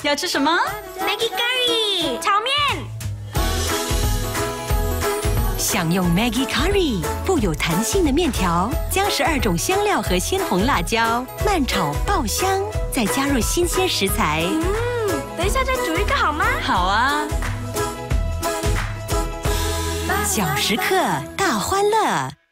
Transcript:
要吃什么 ？Maggi Curry 炒面。 享用 Maggi Curry 富有弹性的面条，将12种香料和鲜红辣椒慢炒爆香，再加入新鲜食材。 等一下再煮一个好吗？ 好啊。 小时刻大欢乐。